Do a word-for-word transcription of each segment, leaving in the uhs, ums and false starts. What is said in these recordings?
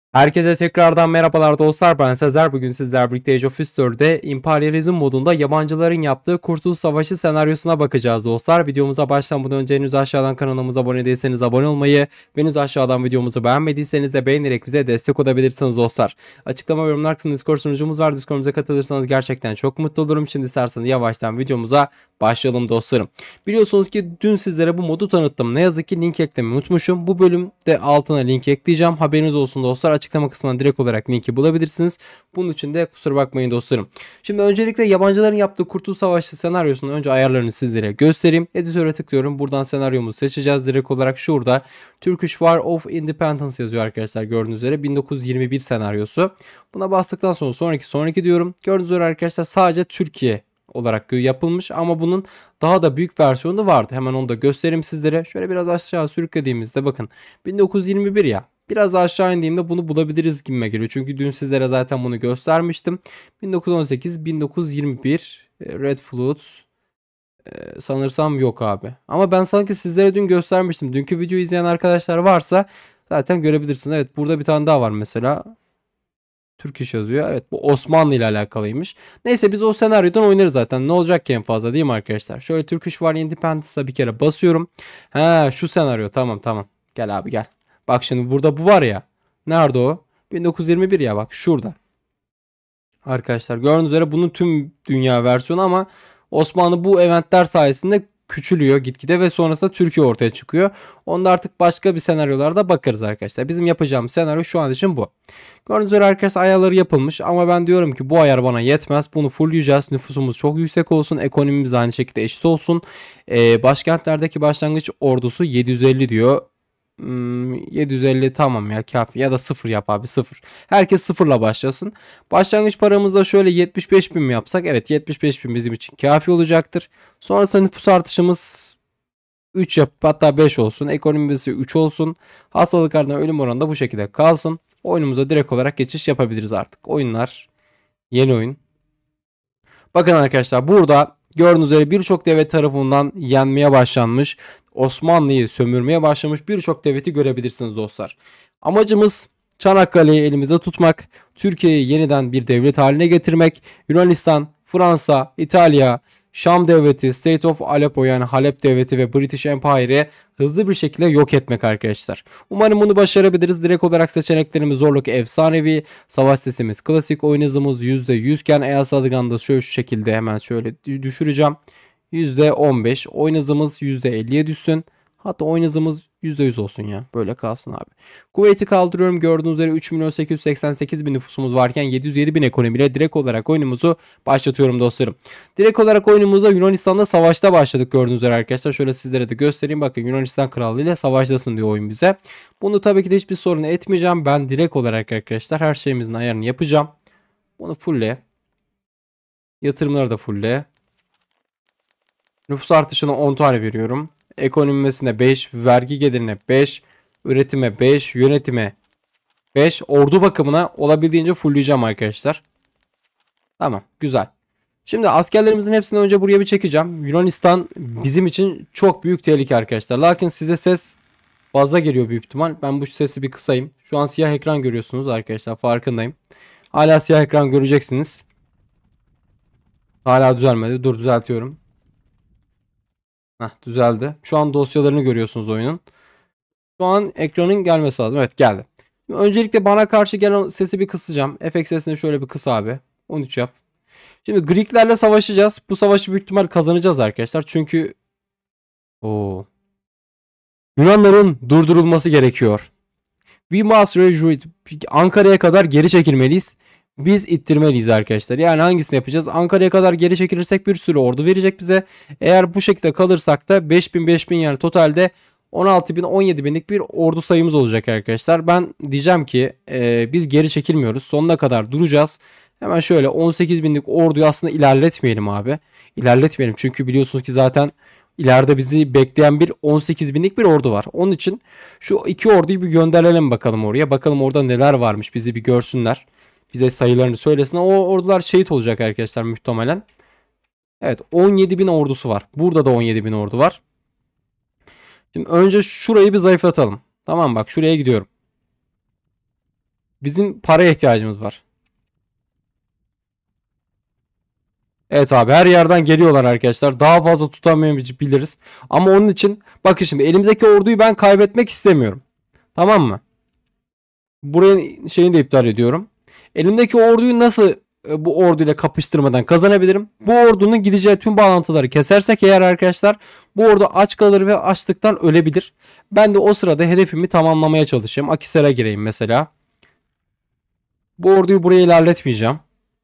Herkese tekrardan merhabalar dostlar, ben Sezer. Bugün sizler birlikte Age of History'de İmperyalizm modunda yabancıların yaptığı Kurtuluş Savaşı senaryosuna bakacağız dostlar. Videomuza başlamadan önce henüz aşağıdan kanalımıza abone değilseniz abone olmayı, henüz aşağıdan videomuzu beğenmediyseniz de beğenerek bize destek olabilirsiniz dostlar. Açıklama ve yorumlar kısmında Discord sunucumuz var. Discord'umuza katılırsanız gerçekten çok mutlu olurum. Şimdi isterseniz yavaştan videomuza başlayalım dostlarım. Biliyorsunuz ki dün sizlere bu modu tanıttım. Ne yazık ki link eklemeyi unutmuşum. Bu bölümde altına link ekleyeceğim. Haberiniz olsun dostlar. Açıklama kısmına direkt olarak linki bulabilirsiniz. Bunun için de kusura bakmayın dostlarım. Şimdi öncelikle yabancıların yaptığı Kurtuluş Savaşı senaryosunun önce ayarlarını sizlere göstereyim. Editöre tıklıyorum. Buradan senaryomuzu seçeceğiz. Direkt olarak şurada Turkish War of Independence yazıyor arkadaşlar, gördüğünüz üzere. bin dokuz yüz yirmi bir senaryosu. Buna bastıktan sonra sonraki sonraki diyorum. Gördüğünüz üzere arkadaşlar sadece Türkiye olarak yapılmış ama bunun daha da büyük versiyonu vardı. Hemen onu da göstereyim sizlere. Şöyle biraz aşağı sürüklediğimizde bakın bin dokuz yüz yirmi bir ya. Biraz aşağı indiğimde bunu bulabiliriz gibime geliyor. Çünkü dün sizlere zaten bunu göstermiştim. bin dokuz yüz on sekiz, bin dokuz yüz yirmi bir, Red Flood ee, sanırsam yok abi. Ama ben sanki sizlere dün göstermiştim. Dünkü videoyu izleyen arkadaşlar varsa zaten görebilirsiniz. Evet, burada bir tane daha var mesela. Türk iş yazıyor. Evet, bu Osmanlı ile alakalıymış. Neyse, biz o senaryodan oynarız zaten. Ne olacak ki en fazla, değil mi arkadaşlar? Şöyle Turkish War Independence'a bir kere basıyorum. Ha, şu senaryo, tamam tamam. Gel abi gel. Bak şimdi burada bu var ya. Nerede o? bin dokuz yüz yirmi bir ya, bak şurada. Arkadaşlar gördüğünüz üzere bunun tüm dünya versiyonu ama Osmanlı bu eventler sayesinde küçülüyor gitgide ve sonrasında Türkiye ortaya çıkıyor. Onda artık başka bir senaryolarda bakarız arkadaşlar. Bizim yapacağımız senaryo şu an için bu. Gördüğünüz üzere arkadaşlar ayarları yapılmış ama ben diyorum ki bu ayar bana yetmez. Bunu fullleyeceğiz. Nüfusumuz çok yüksek olsun. Ekonomimiz aynı şekilde eşit olsun. Ee, başkentlerdeki başlangıç ordusu yedi yüz elli diyor. Hmm, yedi yüz elli tamam ya, kafi, ya da sıfır yap abi, sıfır. Herkes sıfırla başlasın. Başlangıç paramızda şöyle yetmiş beş bin mi yapsak? Evet, yetmiş beş bin bizim için kafi olacaktır. Sonrasında nüfus artışımız üç yap, hatta beş olsun. Ekonomimiz üç olsun. Hastalıklardan ölüm oranı da bu şekilde kalsın. Oyunumuza direkt olarak geçiş yapabiliriz artık. Oyunlar, yeni oyun. Bakın arkadaşlar, burada gördüğünüz üzere birçok devlet tarafından yenmeye başlanmış, Osmanlı'yı sömürmeye başlamış birçok devleti görebilirsiniz dostlar. Amacımız Çanakkale'yi elimizde tutmak, Türkiye'yi yeniden bir devlet haline getirmek, Yunanistan, Fransa, İtalya, Şam devleti, State of Aleppo yani Halep devleti ve British Empire'ı hızlı bir şekilde yok etmek arkadaşlar. Umarım bunu başarabiliriz. Direkt olarak seçeneklerimiz zorluk efsanevi, savaş sesimiz klasik, oyun hızımız yüzde yüz iken E A Sadgan'da şöyle şu şekilde hemen şöyle düşüreceğim. yüzde on beş, oyun hızımız yüzde elliye düşsün. Hatta oyun hızımız yüzde yüz olsun ya. Böyle kalsın abi. Kuvveti kaldırıyorum. Gördüğünüz üzere üç milyon sekiz yüz seksen sekiz bin nüfusumuz varken yedi yüz yedi bin ekonomiyle direkt olarak oyunumuzu başlatıyorum dostlarım. Direkt olarak oyunumuzda Yunanistan'da savaşta başladık gördüğünüz üzere arkadaşlar. Şöyle sizlere de göstereyim. Bakın, Yunanistan Krallığı ile savaştasın diyor oyun bize. Bunu tabii ki de hiçbir sorun etmeyeceğim. Ben direkt olarak arkadaşlar her şeyimizin ayarını yapacağım. Bunu fulle. Yatırımları da fulle. Nüfus artışına on tane veriyorum. Ekonomimesine beş, vergi gelirine beş, üretime beş, yönetime beş, ordu bakımına olabildiğince fullleyeceğim arkadaşlar. Tamam, güzel. Şimdi askerlerimizin hepsini önce buraya bir çekeceğim. Yunanistan bizim için çok büyük tehlike arkadaşlar. Lakin size ses fazla geliyor büyük ihtimal. Ben bu sesi bir kısayım. Şu an siyah ekran görüyorsunuz arkadaşlar, farkındayım. Hala siyah ekran göreceksiniz. Hala düzelmedi. Dur, düzeltiyorum. Heh, düzeldi. Şu an dosyalarını görüyorsunuz oyunun. Şu an ekranın gelmesi lazım. Evet, geldi. Öncelikle bana karşı gelen sesi bir kısacağım. F X sesini şöyle bir kıs abi. on üç yap. Şimdi Greeklerle savaşacağız. Bu savaşı büyük ihtimal kazanacağız arkadaşlar. Çünkü o Yunanların durdurulması gerekiyor. We must retreat. Ankara'ya kadar geri çekilmeliyiz. Biz ittirmeliyiz arkadaşlar. Yani hangisini yapacağız? Ankara'ya kadar geri çekilirsek bir sürü ordu verecek bize. Eğer bu şekilde kalırsak da beş bin beş bin yani totalde on altı bin on yedi binlik bir ordu sayımız olacak arkadaşlar. Ben diyeceğim ki e, biz geri çekilmiyoruz. Sonuna kadar duracağız. Hemen şöyle on sekiz binlik orduyu aslında ilerletmeyelim abi. İlerletmeyelim çünkü biliyorsunuz ki zaten ileride bizi bekleyen bir on sekiz binlik bir ordu var. Onun için şu iki orduyu bir gönderelim bakalım oraya. Bakalım orada neler varmış, bizi bir görsünler. Bize sayılarını söylesin. O ordular şehit olacak arkadaşlar muhtemelen. Evet, on yedi bin ordusu var. Burada da on yedi bin ordu var. Şimdi önce şurayı bir zayıflatalım. Tamam, bak şuraya gidiyorum. Bizim paraya ihtiyacımız var. Evet abi, her yerden geliyorlar arkadaşlar. Daha fazla tutamayabiliriz. Ama onun için bakın, şimdi elimizdeki orduyu ben kaybetmek istemiyorum. Tamam mı? Buraya şeyini de iptal ediyorum. Elimdeki orduyu nasıl e, bu orduyla kapıştırmadan kazanabilirim? Bu ordunun gideceği tüm bağlantıları kesersek eğer arkadaşlar, bu ordu aç kalır ve açlıktan ölebilir. Ben de o sırada hedefimi tamamlamaya çalışayım. Akisar'a gireyim mesela. Bu orduyu buraya ilerletmeyeceğim.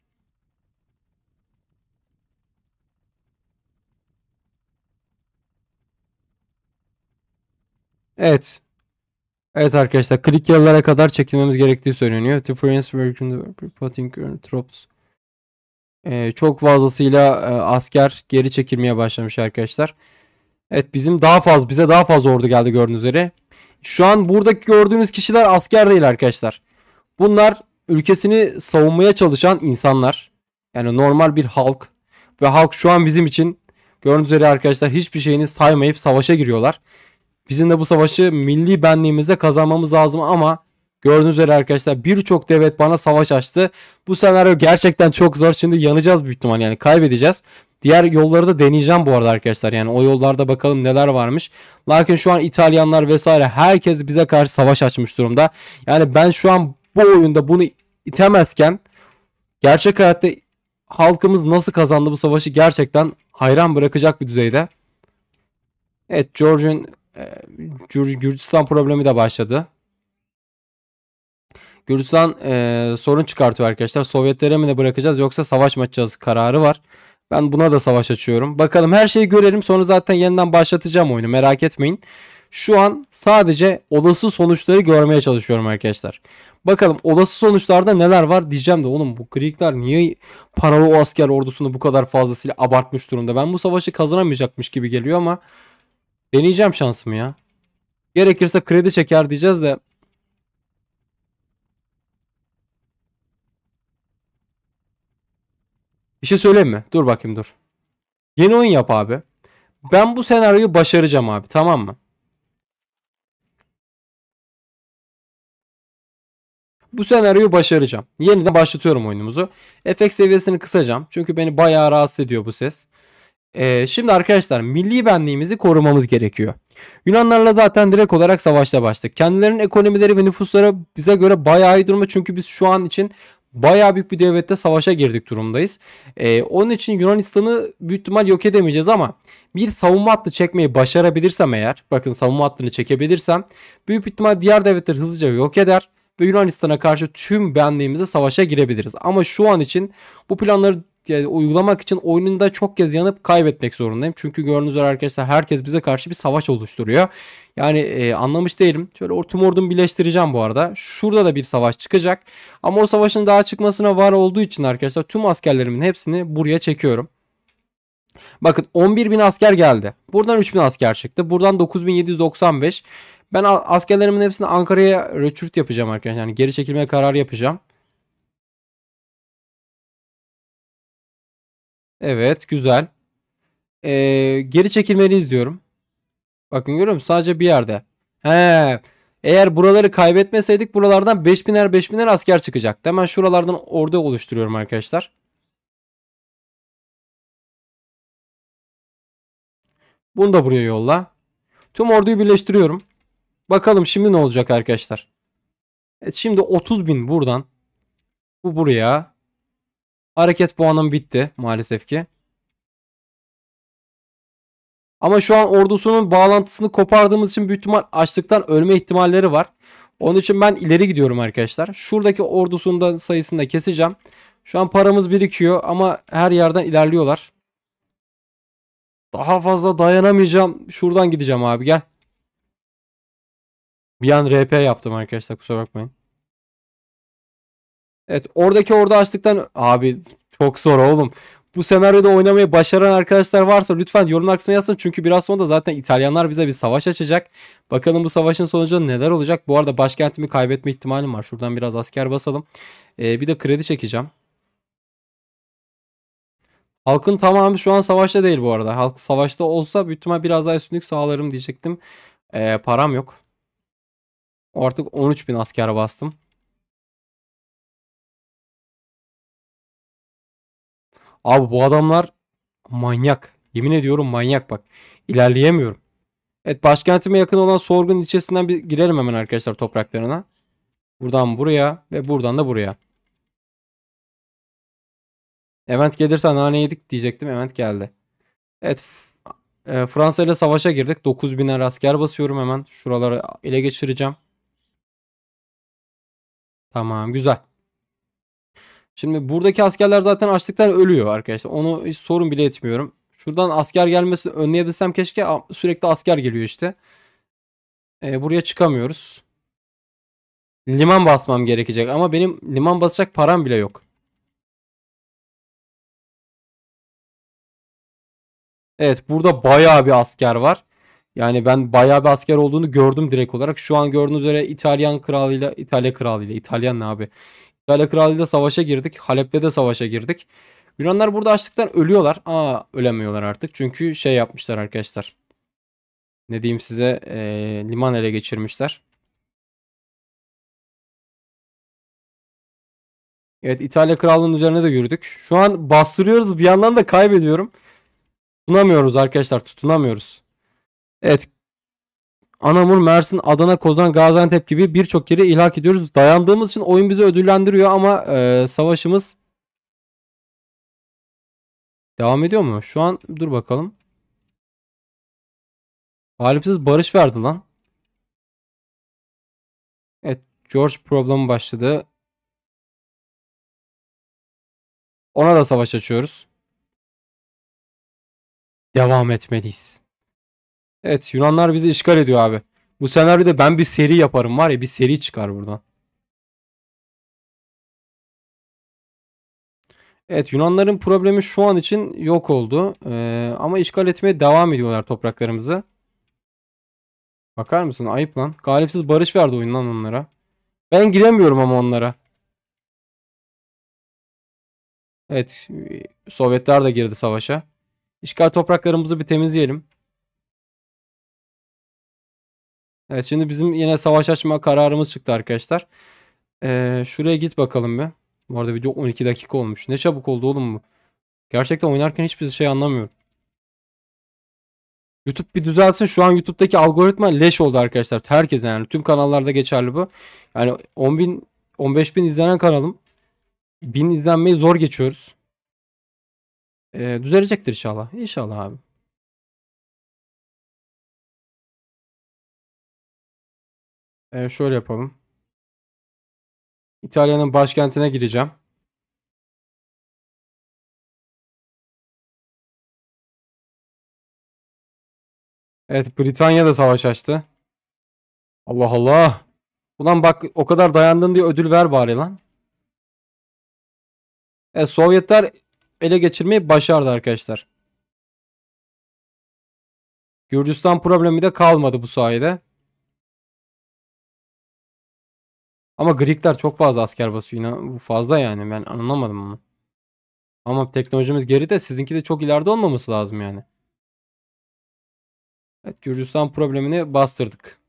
Evet. Evet arkadaşlar, klik yerlere kadar çekilmemiz gerektiği söyleniyor. Difference working putting troops. Ee, çok fazlasıyla e, asker geri çekilmeye başlamış arkadaşlar. Evet, bizim daha fazla bize daha fazla ordu geldi gördüğünüz üzere. Şu an buradaki gördüğünüz kişiler asker değil arkadaşlar. Bunlar ülkesini savunmaya çalışan insanlar. Yani normal bir halk. Ve halk şu an bizim için gördüğünüz üzere arkadaşlar hiçbir şeyini saymayıp savaşa giriyorlar. Bizim de bu savaşı milli benliğimize kazanmamız lazım ama gördüğünüz üzere arkadaşlar birçok devlet bana savaş açtı. Bu senaryo gerçekten çok zor. Şimdi yanacağız büyük ihtimal, yani kaybedeceğiz. Diğer yolları da deneyeceğim bu arada arkadaşlar. Yani o yollarda bakalım neler varmış. Lakin şu an İtalyanlar vesaire herkes bize karşı savaş açmış durumda. Yani ben şu an bu oyunda bunu itemezken gerçek hayatta halkımız nasıl kazandı bu savaşı gerçekten hayran bırakacak bir düzeyde. Evet, Georgian e, Gürcistan problemi de başladı. Gürcistan e, sorun çıkartıyor arkadaşlar. Sovyetlere mi de bırakacağız yoksa savaş mı açacağız kararı var. Ben buna da savaş açıyorum. Bakalım, her şeyi görelim, sonra zaten yeniden başlatacağım oyunu, merak etmeyin. Şu an sadece olası sonuçları görmeye çalışıyorum arkadaşlar. Bakalım olası sonuçlarda neler var diyeceğim de, oğlum bu Greekler niye paralı o asker ordusunu bu kadar fazlasıyla abartmış durumda. Ben bu savaşı kazanamayacakmış gibi geliyor ama deneyeceğim şansımı ya. Gerekirse kredi çeker diyeceğiz de. Bir şey söyleyeyim mi? Dur bakayım, dur. Yeni oyun yap abi. Ben bu senaryoyu başaracağım abi, tamam mı? Bu senaryoyu başaracağım. Yeniden başlatıyorum oyunumuzu. Efekt seviyesini kısacağım. Çünkü beni bayağı rahatsız ediyor bu ses. Ee, şimdi arkadaşlar, milli benliğimizi korumamız gerekiyor. Yunanlarla zaten direkt olarak savaşta başladık. Kendilerinin ekonomileri ve nüfusları bize göre bayağı iyi durumda. Çünkü biz şu an için bayağı büyük bir devlette savaşa girdik durumdayız. Ee, onun için Yunanistan'ı büyük ihtimal yok edemeyeceğiz ama bir savunma hattı çekmeyi başarabilirsem eğer, bakın savunma hattını çekebilirsem büyük ihtimal diğer devletler hızlıca yok eder ve Yunanistan'a karşı tüm benliğimize savaşa girebiliriz. Ama şu an için bu planları yani uygulamak için oyununda çok kez yanıp kaybetmek zorundayım. Çünkü gördüğünüz üzere arkadaşlar herkes bize karşı bir savaş oluşturuyor. Yani e, anlamış değilim. Şöyle tüm ordumu birleştireceğim bu arada. Şurada da bir savaş çıkacak. Ama o savaşın daha çıkmasına var olduğu için arkadaşlar tüm askerlerimin hepsini buraya çekiyorum. Bakın, on bir bin asker geldi. Buradan üç bin asker çıktı. Buradan dokuz bin yedi yüz doksan beş. Ben askerlerimin hepsini Ankara'ya recruit yapacağım arkadaşlar. Yani geri çekilmeye kararı yapacağım. Evet, güzel. Ee, geri çekilmeliyiz diyorum. Bakın, görüyor musun? Sadece bir yerde. He. Eğer buraları kaybetmeseydik buralardan beş biner beş biner asker çıkacaktı. Hemen şuralardan ordu oluşturuyorum arkadaşlar. Bunu da buraya yolla. Tüm orduyu birleştiriyorum. Bakalım şimdi ne olacak arkadaşlar. Evet, şimdi otuz bin buradan. Bu buraya. Hareket puanım bitti maalesef ki. Ama şu an ordusunun bağlantısını kopardığımız için büyük ihtimal açlıktan ölme ihtimalleri var. Onun için ben ileri gidiyorum arkadaşlar. Şuradaki ordusunun sayısını da keseceğim. Şu an paramız birikiyor ama her yerden ilerliyorlar. Daha fazla dayanamayacağım. Şuradan gideceğim abi, gel. Bir an R P yaptım arkadaşlar, kusura bakmayın. Evet, oradaki ordu açlıktan abi çok zor oğlum. Bu senaryoda oynamayı başaran arkadaşlar varsa lütfen yorumlar kısmına yazsın. Çünkü biraz sonra da zaten İtalyanlar bize bir savaş açacak. Bakalım bu savaşın sonucu neler olacak. Bu arada başkentimi kaybetme ihtimalim var. Şuradan biraz asker basalım. Ee, bir de kredi çekeceğim. Halkın tamamı şu an savaşta değil bu arada. Halk savaşta olsa büyük ihtimal biraz daha üstünlük sağlarım diyecektim. Ee, param yok. Artık on üç bin asker bastım. Abi bu adamlar manyak. Yemin ediyorum manyak bak. İlerleyemiyorum. Evet, başkentime yakın olan Sorgun ilçesinden bir girelim hemen arkadaşlar topraklarına. Buradan buraya ve buradan da buraya. Event gelirse nane yedik diyecektim. Event geldi. Evet. e, Fransa ile savaşa girdik. dokuz biner asker basıyorum hemen. Şuraları ele geçireceğim. Tamam, güzel. Şimdi buradaki askerler zaten açlıktan ölüyor arkadaşlar. Onu hiç sorun bile etmiyorum. Şuradan asker gelmesini önleyebilsem keşke. Sürekli asker geliyor işte. E, buraya çıkamıyoruz. Liman basmam gerekecek ama benim liman basacak param bile yok. Evet, burada bayağı bir asker var. Yani ben bayağı bir asker olduğunu gördüm direkt olarak. Şu an gördüğünüz üzere İtalyan kralıyla, İtalya kralıyla, İtalyan ne abi? İtalya kralıyla savaşa girdik. Halep'te de savaşa girdik. Yunanlar burada açlıktan ölüyorlar. Aa, ölemiyorlar artık. Çünkü şey yapmışlar arkadaşlar. Ne diyeyim size? Ee, liman ele geçirmişler. Evet, İtalya krallığının üzerine de yürüdük. Şu an bastırıyoruz, bir yandan da kaybediyorum. Tutunamıyoruz arkadaşlar, tutunamıyoruz. Evet, Anamur, Mersin, Adana, Kozan, Gaziantep gibi birçok yeri ilhak ediyoruz. Dayandığımız için oyun bizi ödüllendiriyor ama e, savaşımız devam ediyor mu? Şu an dur bakalım. Galipsiz barış verdi lan. Evet, George problemi başladı. Ona da savaş açıyoruz. Devam etmeliyiz. Evet, Yunanlar bizi işgal ediyor abi. Bu senaryoda ben bir seri yaparım var ya, bir seri çıkar buradan. Evet, Yunanların problemi şu an için yok oldu. Ee, ama işgal etmeye devam ediyorlar topraklarımızı. Bakar mısın? Ayıp lan. Galipsiz barış verdi oyun lan onlara. Ben giremiyorum ama onlara. Evet, Sovyetler de girdi savaşa. İşgal topraklarımızı bir temizleyelim. Evet, şimdi bizim yine savaş açma kararımız çıktı arkadaşlar. Ee, şuraya git bakalım bir. Bu arada video on iki dakika olmuş. Ne çabuk oldu oğlum bu. Gerçekten oynarken hiçbir şey anlamıyorum. YouTube bir düzelsin. Şu an YouTube'daki algoritma leş oldu arkadaşlar. Herkese, yani tüm kanallarda geçerli bu. Yani on bin on beş bin izlenen kanalım. bin izlenmeyi zor geçiyoruz. Ee, düzelecektir inşallah. İnşallah abi. Ee, şöyle yapalım. İtalya'nın başkentine gireceğim. Evet, Britanya da savaş açtı. Allah Allah. Ulan bak, o kadar dayandın diye ödül ver bari lan. Evet, Sovyetler ele geçirmeyi başardı arkadaşlar. Gürcistan problemi de kalmadı bu sayede. Ama Greekler çok fazla asker basıyor. İnan, bu fazla yani. Ben anlamadım bunu. Ama teknolojimiz geride. Sizinki de çok ileride olmaması lazım yani. Evet, Gürcistan problemini bastırdık.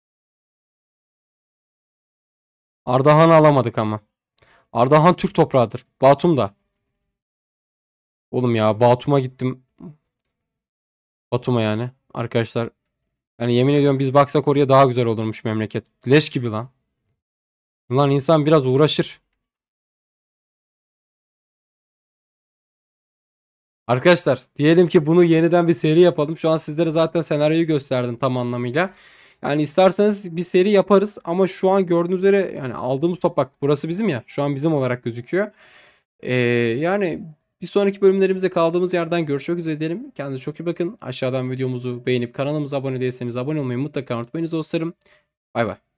Ardahan'ı alamadık ama. Ardahan Türk toprağıdır. Batum da. Oğlum ya, Batum'a gittim. Batum'a yani. Arkadaşlar. Yani yemin ediyorum biz baksak oraya daha güzel olurmuş memleket. Leş gibi lan. Lan insan biraz uğraşır. Arkadaşlar diyelim ki bunu yeniden bir seri yapalım. Şu an sizlere zaten senaryoyu gösterdim tam anlamıyla. Yani isterseniz bir seri yaparız ama şu an gördüğünüz üzere yani aldığımız toprak burası bizim ya. Şu an bizim olarak gözüküyor. Ee, yani bir sonraki bölümlerimizde kaldığımız yerden görüşmek üzere diyelim. Kendinize çok iyi bakın. Aşağıdan videomuzu beğenip kanalımıza abone değilseniz abone olmayı mutlaka unutmayınız dostlarım. Bay bay.